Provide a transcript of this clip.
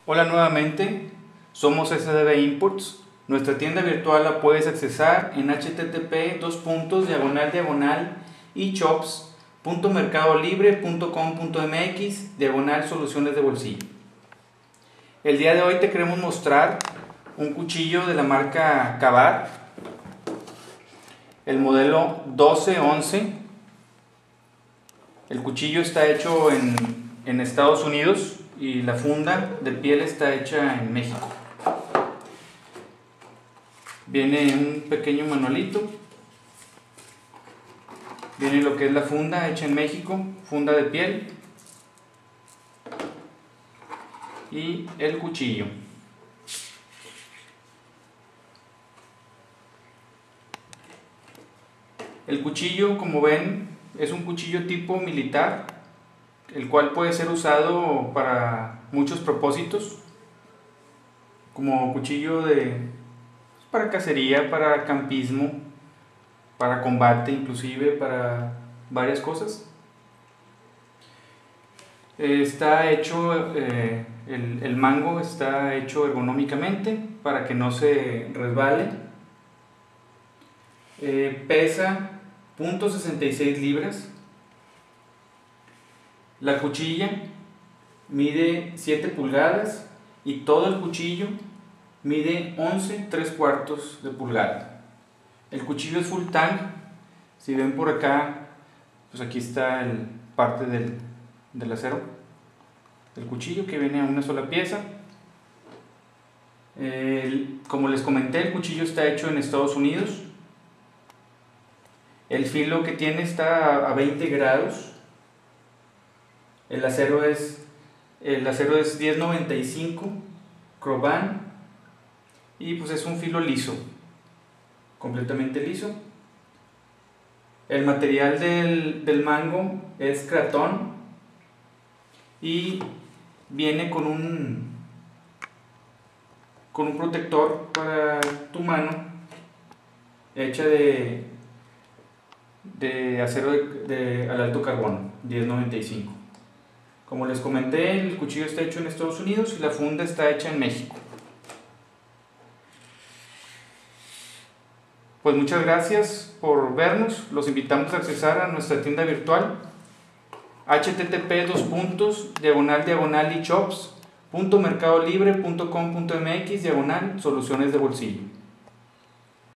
Hola nuevamente, somos SDB Imports. Nuestra tienda virtual la puedes accesar en http://e-shops.mercadolibre.com.mx/soluciones de bolsillo. El día de hoy te queremos mostrar un cuchillo de la marca Ka-Bar, el modelo 1211. El cuchillo está hecho en Estados Unidos y la funda de piel está hecha en México. Viene un pequeño manualito, viene lo que es la funda hecha en México, funda de piel, y el cuchillo. El cuchillo, como ven, es un cuchillo tipo militar, el cual puede ser usado para muchos propósitos, como cuchillo para cacería, para campismo, para combate, inclusive para varias cosas. Está hecho, el mango está hecho ergonómicamente para que no se resbale. Pesa 0.66 libras. La cuchilla mide 7 pulgadas y todo el cuchillo mide 11 3/4 de pulgada. El cuchillo es full tang. Si ven por acá, pues aquí está parte del acero del cuchillo, que viene a una sola pieza. Como les comenté, el cuchillo está hecho en Estados Unidos. El filo que tiene está a 20 grados. El acero es 1095 Kroban, y pues es un filo liso, completamente liso. El material del mango es cratón y viene con un protector para tu mano, hecha de acero al alto carbono 1095. Como les comenté, el cuchillo está hecho en Estados Unidos y la funda está hecha en México. Pues muchas gracias por vernos. Los invitamos a accesar a nuestra tienda virtual http://e-shops.mercadolibre.com.mx/soluciones de bolsillo.